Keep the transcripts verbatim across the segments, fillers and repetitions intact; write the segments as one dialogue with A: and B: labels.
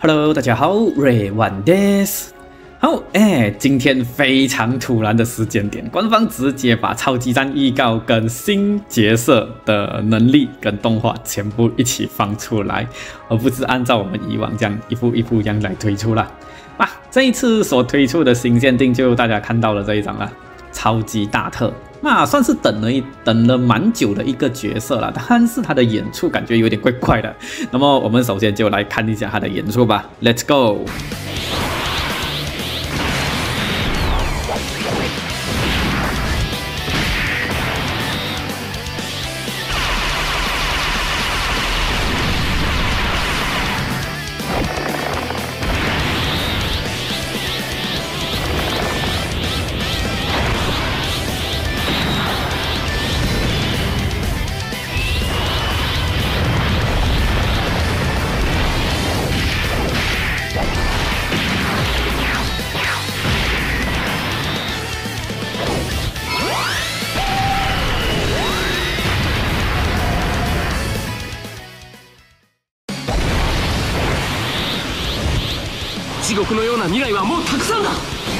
A: Hello， 大家好，瑞万です。好，哎，今天非常突然的时间点，官方直接把超级战预告跟新角色的能力跟动画全部一起放出来，而不是按照我们以往这样一步一步这样来推出啦。啊，这一次所推出的新限定就大家看到了这一张啦，超级大特。那算是等了一等了蛮久的一个角色了，但是他的演出感觉有点怪怪的。那么我们首先就来看一下他的演出吧 ，Let's go。
B: 地獄のような未来はもうたくさんだ。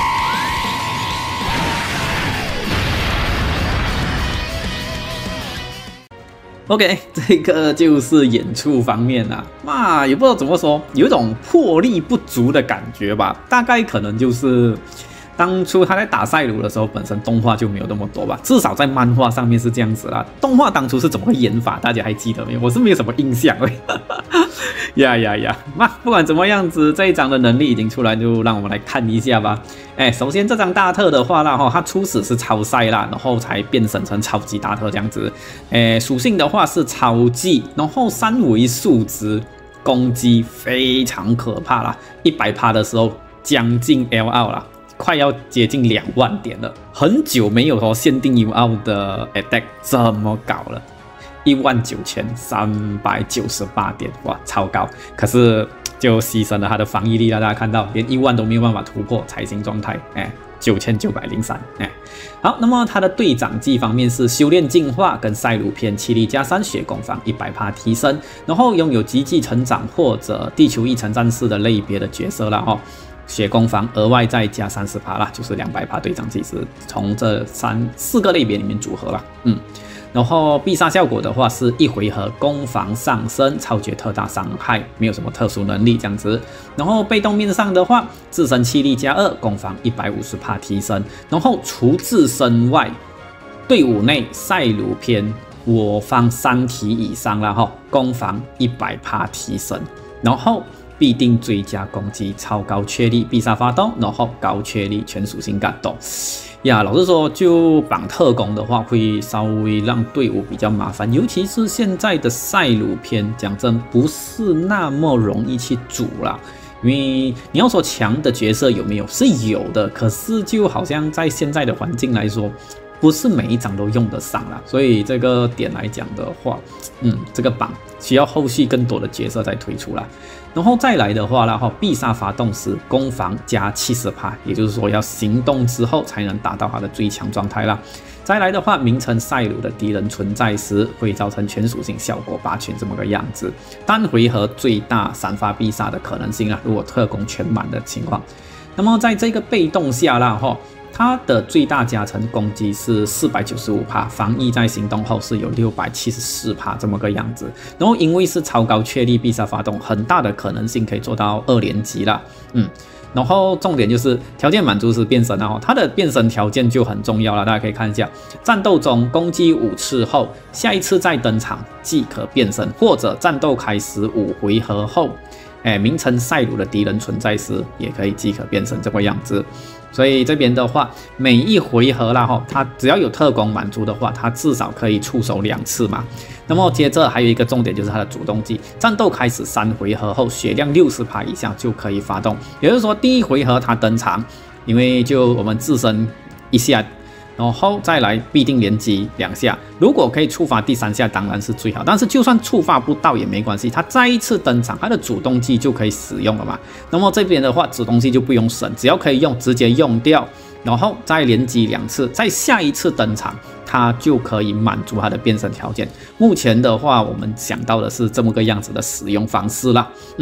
A: OK， 这个就是演出方面啊，那也不知道怎么说，有一种魄力不足的感觉吧。大概可能就是当初他在打赛鲁的时候，本身动画就没有那么多吧，至少在漫画上面是这样子啦。动画当初是怎么演法，大家还记得没有？我是没有什么印象哎。呀呀呀！那不管怎么样子，这一张的能力已经出来，就让我们来看一下吧。哎，首先这张大特的话啦，哈，它初始是超赛啦，然后才变身成超级大特这样子。哎，属性的话是超技，然后三维数值，攻击非常可怕啦， 一百趴 的时候将近 L R 啦。快要接近两万点了，很久没有说限定 U R 的 attack 这么高了，一万九千三百九十八点，哇，超高！可是就牺牲了他的防御力了，大家看到连一万都没有办法突破财星状态，哎，九千九百零三，哎，好，那么他的对长技方面是修炼进化跟赛鲁篇气力加三血攻防 百分之百 提升，然后拥有极技成长或者地球异尘战士的类别的角色了哈。血攻防额外再加 百分之三十 啦，就是两百趴对长技是从这三四个类别里面组合了，嗯，然后必杀效果的话是一回合攻防上升，超绝特大伤害，没有什么特殊能力这样子。然后被动面上的话，自身气力加二，攻防 百分之一百五十 提升。然后除自身外，队伍内赛鲁篇我方三体以上了哈，攻防 百分之一百 提升。然后必定追加攻击，超高确率必杀发动，然后高确率全属性感动。呀，老实说，就绑特工的话，会稍微让队伍比较麻烦，尤其是现在的赛鲁篇，讲真不是那么容易去组啦。因为你要说强的角色有没有，是有的，可是就好像在现在的环境来说，不是每一张都用得上啦。所以这个点来讲的话，嗯，这个榜需要后续更多的角色再推出啦。然后再来的话啦，哈，必杀发动时攻防加 百分之七十， 也就是说要行动之后才能达到它的最强状态啦。再来的话，名称赛鲁的敌人存在时会造成全属性效果八圈这么个样子，单回合最大散发必杀的可能性啊，如果特攻全满的情况。那么在这个被动下啦，哈。它的最大加成攻击是 百分之四百九十五， 防御在行动后是有 百分之六百七十四 这么个样子。然后因为是超高确率必杀发动，很大的可能性可以做到二连击啦。嗯，然后重点就是条件满足时变身啊，它的变身条件就很重要了，大家可以看一下，战斗中攻击五次后，下一次再登场即可变身，或者战斗开始五回合后，哎，名称赛鲁的敌人存在时也可以即可变身这个样子。所以这边的话，每一回合啦哈，它只要有特攻满足的话，它至少可以出手两次嘛。那么接着还有一个重点就是它的主动技，战斗开始三回合后，血量 百分之六十 以下就可以发动。也就是说，第一回合它登场，因为就我们自身一下。然后再来必定连击两下，如果可以触发第三下当然是最好，但是就算触发不到也没关系，它再一次登场，它的主动技就可以使用了嘛。那么这边的话，主动技就不用省，只要可以用直接用掉，然后再连击两次，再下一次登场，它就可以满足它的变身条件。目前的话，我们想到的是这么个样子的使用方式啦，嗯。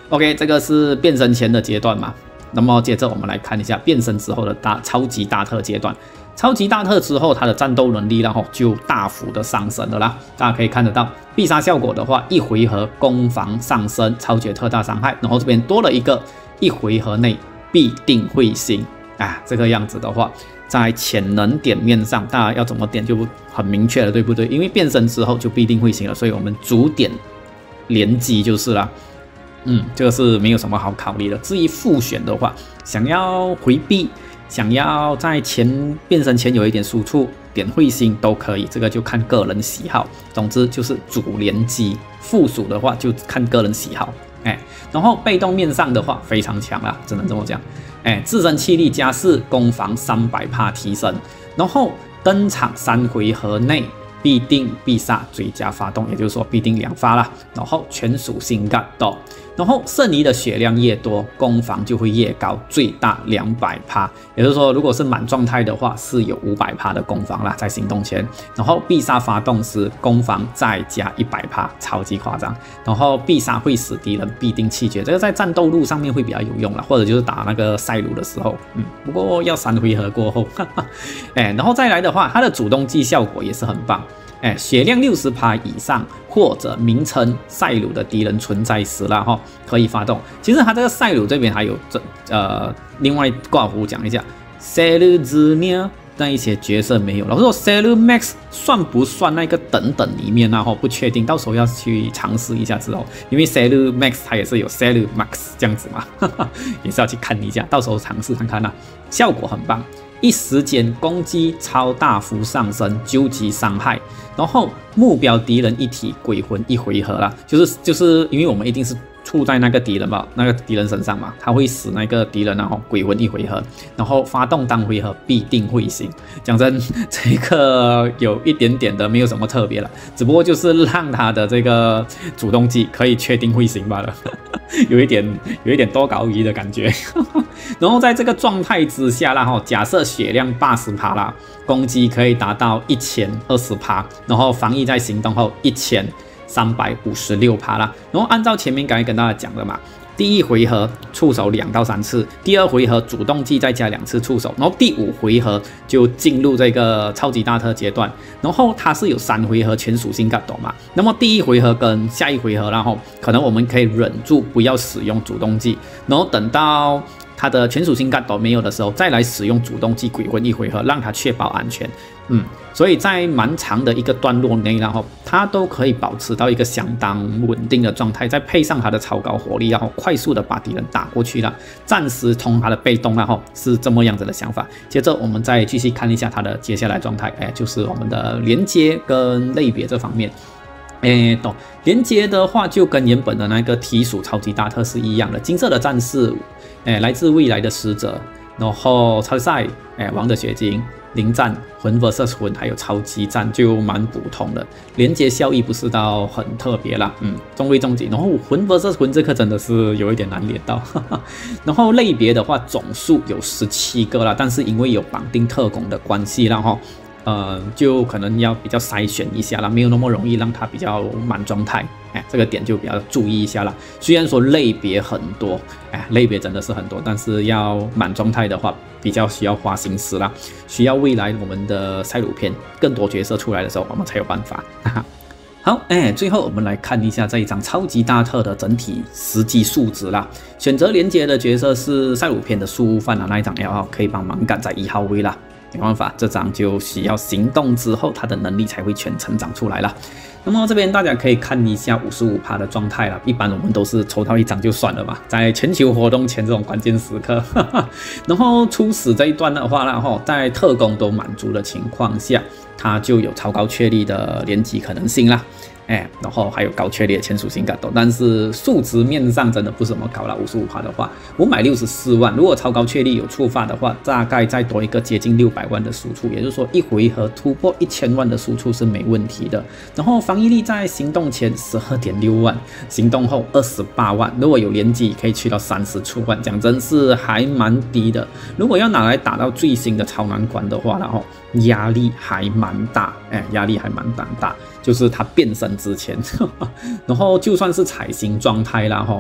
A: OK， 这个是变身前的阶段嘛。那么接着我们来看一下变身之后的大超级大特阶段。超级大特之后，它的战斗能力然后就大幅的上升了啦。大家可以看得到，必杀效果的话，一回合攻防上升，超绝特大伤害。然后这边多了一个一回合内必定会醒啊，这个样子的话，在潜能点面上，大家要怎么点就很明确了，对不对？因为变身之后就必定会醒了，所以我们主点连击就是了。嗯，这个是没有什么好考虑的。至于复选的话，想要回避，想要在前变身前有一点输出，点会心都可以，这个就看个人喜好。总之就是主连击，附属的话就看个人喜好。哎，然后被动面上的话非常强啦，只能这么讲。哎，自身气力加四，攻防 三百趴 提升，然后登场三回合内必定必杀追加发动，也就是说必定两发啦。然后全属性格斗，然后剩余的血量越多，攻防就会越高，最大两百趴。也就是说，如果是满状态的话，是有五百趴的攻防啦，在行动前。然后必杀发动时，攻防再加一百趴，超级夸张。然后必杀会使敌人必定气绝，这个在战斗路上面会比较有用啦，或者就是打那个赛鲁的时候，嗯，不过要三回合过后，哈哈，哎，然后再来的话，它的主动技效果也是很棒。哎，血量 百分之六十 以上或者名称赛鲁的敌人存在时啦哈，可以发动。其实它这个赛鲁这边还有这呃，另外挂弧讲一下，赛鲁之呢那一些角色没有了。我说赛鲁 Max 算不算那个等等里面呢？哈，不确定，到时候要去尝试一下之后，因为赛鲁 Max 它也是有赛鲁 Max 这样子嘛，哈哈，也是要去看一下，到时候尝试看看啦，效果很棒。一时间攻击超大幅上升，究极伤害，然后目标敌人一体鬼魂一回合啦，就是就是因为我们一定是处在那个敌人吧，那个敌人身上嘛，他会使那个敌人然后鬼魂一回合，然后发动当回合必定会醒。讲真，这个有一点点的没有什么特别了，只不过就是让他的这个主动技可以确定会醒罢了，有一点有一点多搞鱼的感觉。然后在这个状态之下啦，哈，假设血量 百分之八十 啦，攻击可以达到 一千二十趴，然后防御在行动后 一千三百五十六趴啦。然后按照前面刚才跟大家讲的嘛，第一回合触手两到三次，第二回合主动技再加两次触手，然后第五回合就进入这个超级大特阶段。然后它是有三回合全属性格斗嘛，那么第一回合跟下一回合，然后可能我们可以忍住不要使用主动技，然后等到它的全属性格斗没有的时候，再来使用主动技鬼魂一回合，让它确保安全。嗯，所以在蛮长的一个段落内，然后它都可以保持到一个相当稳定的状态，再配上它的超高火力，然后快速的把敌人打过去了，暂时通它的被动，然后是这么样子的想法。接着我们再继续看一下它的接下来状态，哎，就是我们的连接跟类别这方面。诶，懂。连接的话，就跟原本的那个提属超级大特是一样的。金色的战士，诶，来自未来的使者，然后超赛，诶，王的血晶，灵战，魂 versus 魂，还有超级战就蛮普通的。连接效益不是到很特别啦，嗯，中规中矩。然后魂 versus 魂这颗真的是有一点难连到。呵呵，然后类别的话，总数有十七个啦，但是因为有绑定特工的关系啦，哈。呃，就可能要比较筛选一下啦，没有那么容易让它比较满状态，哎，这个点就比较注意一下啦。虽然说类别很多，哎，类别真的是很多，但是要满状态的话，比较需要花心思啦，需要未来我们的赛鲁篇更多角色出来的时候，我们才有办法。哈哈。好，哎，最后我们来看一下这一张超级大特的整体实际数值啦。选择连接的角色是赛鲁篇的苏悟饭啊，那一张 L 号可以帮忙赶在一号位啦。没办法，这张就需要行动之后，它的能力才会全成长出来了。那么这边大家可以看一下 百分之五十五 的状态了。一般我们都是抽到一张就算了嘛，在全球活动前这种关键时刻，哈哈。然后初始这一段的话，然后在特工都满足的情况下，它就有超高确率的连击可能性啦。哎，然后还有高确率的全属性格斗，但是数值面上真的不怎么高了。 百分之五十五 的话，五百六十四万，如果超高确率有触发的话，大概再多一个接近六百万的输出，也就是说一回合突破一千万的输出是没问题的。然后防御力在行动前 十二点六万，行动后二十八万，如果有连击可以去到三十出万，讲真是还蛮低的。如果要拿来打到最新的超难关的话，然后压力还蛮大，哎，压力还蛮大，就是它变身之前，呵呵，然后就算是彩星状态啦，吼，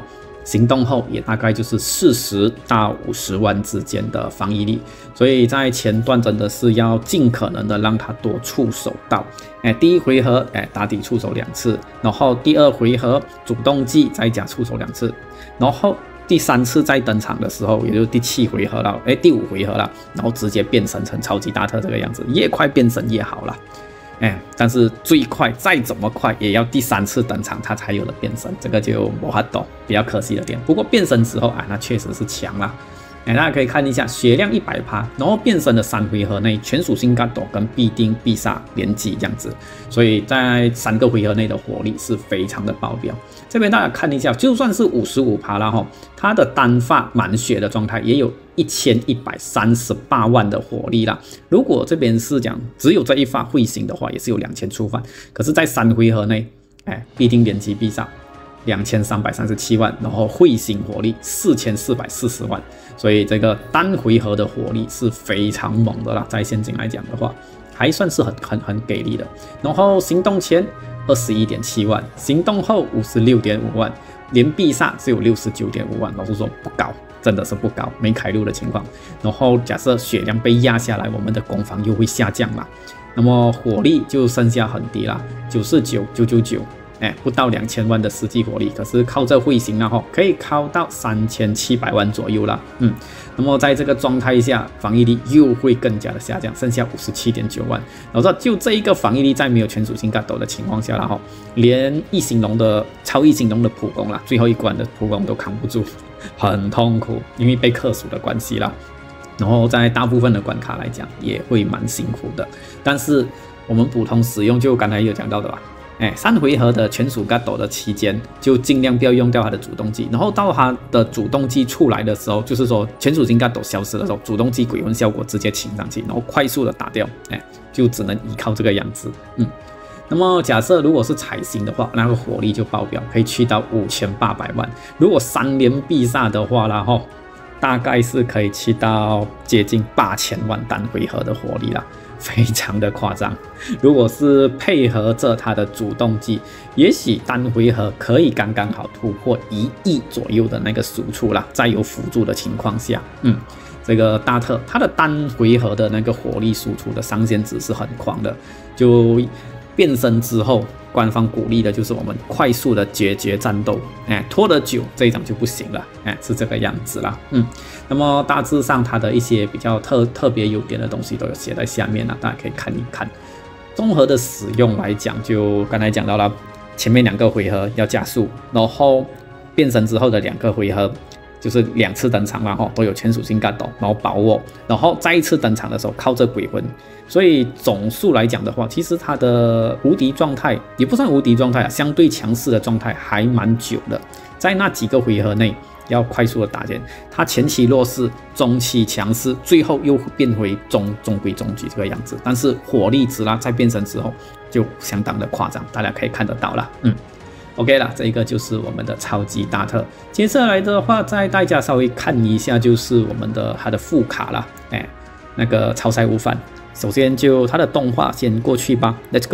A: 行动后也大概就是四十到五十万之间的防御力，所以在前段真的是要尽可能的让他多触手到。哎，第一回合哎打底触手两次，然后第二回合主动技再加触手两次，然后第三次再登场的时候，也就是第七回合了，哎，第五回合了，然后直接变身成超级大特这个样子，越快变身越好了。哎，但是最快再怎么快，也要第三次登场它才有了变身，这个就没法懂，比较可惜的点。不过变身之后啊，那确实是强啦。哎，大家可以看一下血量 百分之百，然后变身的三回合内，全属性干斗跟必定必杀连击这样子，所以在三个回合内的火力是非常的爆表。这边大家看一下，就算是 百分之五十五 啦哈，它的单发满血的状态也有一千一百三十八万的火力啦。如果这边是讲只有这一发会形的话，也是有两千出番，可是，在三回合内，哎，必定连击必杀。两千三百三十七万，然后会形火力四千四百四十万，所以这个单回合的火力是非常猛的啦，在现今来讲的话，还算是很很很给力的。然后行动前二十一点七万，行动后五十六点五万，连必杀只有六十九点五万，老实说不高，真的是不高，没开路的情况。然后假设血量被压下来，我们的攻防又会下降嘛，那么火力就剩下很低啦，九四九、九九九。哎，不到两千万的实际火力，可是靠这会形然后可以靠到三千七百万左右了。嗯，那么在这个状态下，防御力又会更加的下降，剩下五十七点九万。我说就这一个防御力，在没有全属性干斗的情况下然后连异形龙的超异形龙的普攻啦，最后一关的普攻都扛不住，很痛苦，因为被克数的关系啦。然后在大部分的关卡来讲，也会蛮辛苦的。但是我们普通使用，就刚才有讲到的吧。哎，三回合的全属干斗的期间，就尽量不要用掉它的主动技，然后到它的主动技出来的时候，就是说全属性干斗消失的时候，主动技鬼魂效果直接请上去，然后快速的打掉，哎，就只能依靠这个样子。嗯，那么假设如果是彩星的话，那个火力就爆表，可以去到五千八百万。如果三连必杀的话，然后大概是可以去到接近八千万单回合的火力啦。非常的夸张，如果是配合着他的主动技，也许单回合可以刚刚好突破一亿左右的那个输出啦。在有辅助的情况下，嗯，这个大特它的单回合的那个火力输出的上限值是很狂的，就变身之后，官方鼓励的就是我们快速的解决战斗，哎，拖得久这一场就不行了，哎，是这个样子啦，嗯，那么大致上它的一些比较特特别优点的东西都有写在下面了，大家可以看一看。综合的使用来讲，就刚才讲到了，前面两个回合要加速，然后变身之后的两个回合。就是两次登场然后都有全属性干斗，然后保握，然后再一次登场的时候靠着鬼魂，所以总数来讲的话，其实它的无敌状态也不算无敌状态啊，相对强势的状态还蛮久的，在那几个回合内要快速的打剑，它前期弱势，中期强势，最后又变回中中规中矩这个样子，但是火力值啦，在变身之后就相当的夸张，大家可以看得到啦，嗯。OK 啦，这一个就是我们的超级大特。接下来的话，再大家稍微看一下，就是我们的它的副卡啦，哎，那个超赛无反。首先就它的动画先过去吧 ，Let's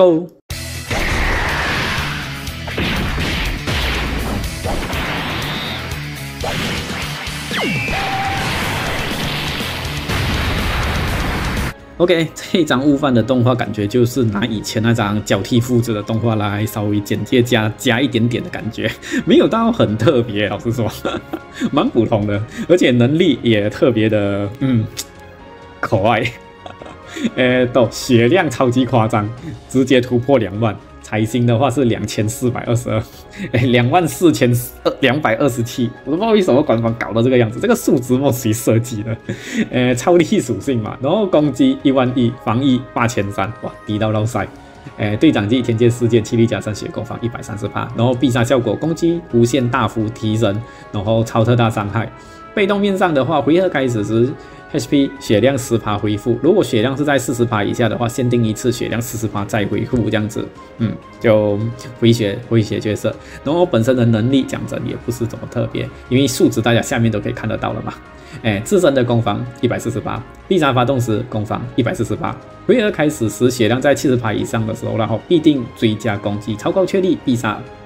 A: go。OK， 这一张悟饭的动画感觉就是拿以前那张交替复制的动画来稍微简介加加一点点的感觉，没有到很特别，老实说，蛮普通的，而且能力也特别的，嗯，可爱。呃，都血量超级夸张，直接突破两万。彩星的话是两千四百二十二，哎，两万四千两百二十七，我都不知道为什么官方搞到这个样子，这个数值莫谁设计的？呃，超力属性嘛，然后攻击一万一，防御八千三，哇，低到绕塞。呃，对讲机天界事件，气力加上血攻防一百三十八，然后必杀效果，攻击无限大幅提升，然后超特大伤害。被动面上的话，回合开始时 H P 血量 百分之十 恢复，如果血量是在 百分之四十 以下的话，限定一次血量 百分之四十 再恢复这样子，嗯，就回血回血角色。然后本身的能力讲真也不是怎么特别，因为数值大家下面都可以看得到了嘛。哎，自身的攻防一百四十八，必杀发动时攻防一百四十八，回合开始时血量在 百分之七十 以上的时候，然后必定追加攻击，超高确率必杀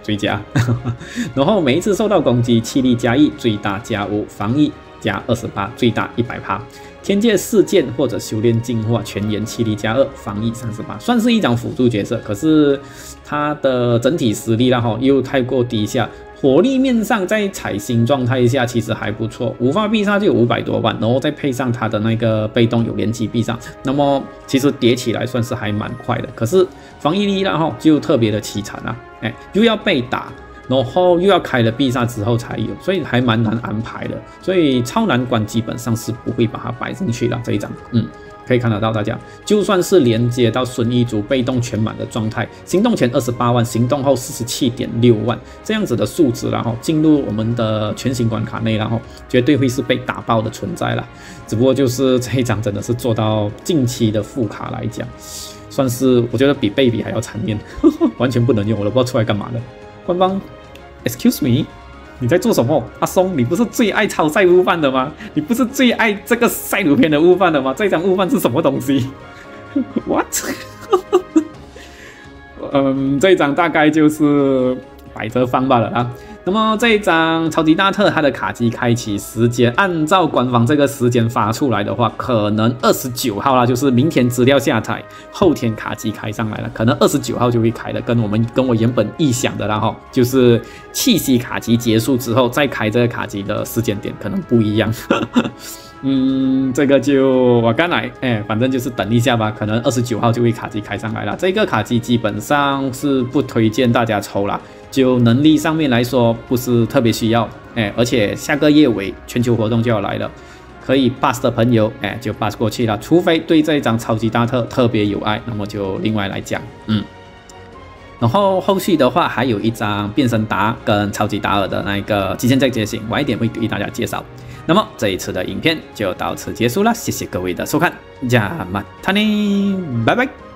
A: 最佳。然后每一次受到攻击，气力加一，最大加五，防御加二十八，最大一百趴。天界四剑或者修炼进化，全员气力加二，防御三十八，算是一张辅助角色。可是它的整体实力啦哈又太过低下，火力面上在彩星状态下其实还不错，五发必杀就有五百多万，然后再配上它的那个被动有连击必杀，那么其实叠起来算是还蛮快的。可是防御力啦哈就特别的凄惨啊，哎又要被打。然后又要开了必杀之后才有，所以还蛮难安排的。所以超难关基本上是不会把它摆进去了这一张，嗯，可以看得到大家，就算是连接到孙一族被动全满的状态，行动前二十八万，行动后四十七点六万这样子的数值，然后进入我们的全新关卡内，然后绝对会是被打爆的存在了。只不过就是这一张真的是做到近期的副卡来讲，算是我觉得比贝比还要惨烈，完全不能用，我都不知道出来干嘛的。官方 ，excuse me， 你在做什么？阿松，你不是最爱抄赛悟饭的吗？你不是最爱这个赛鲁篇的悟饭的吗？这张悟饭是什么东西 ？What？ 嗯，这一张大概就是摆着放罢了啊。那么这一张超级大特它的卡机开启时间，按照官方这个时间发出来的话，可能二十九号啦，就是明天资料下载，后天卡机开上来了，可能二十九号就会开的，跟我们跟我原本预想的啦哈，就是气息卡机结束之后再开这个卡机的时间点可能不一样。嗯，这个就我刚来，哎，反正就是等一下吧，可能二十九号就会卡机开上来了。这个卡机基本上是不推荐大家抽啦。就能力上面来说，不是特别需要，哎，而且下个月尾全球活动就要来了，可以 pass 的朋友，哎，就 pass 过去了，除非对这一张超级大特特别有爱，那么就另外来讲，嗯。然后后续的话，还有一张变身达跟超级达尔的那个极限再觉醒，晚一点会给大家介绍。那么这一次的影片就到此结束了，谢谢各位的收看，加马塔尼，拜拜。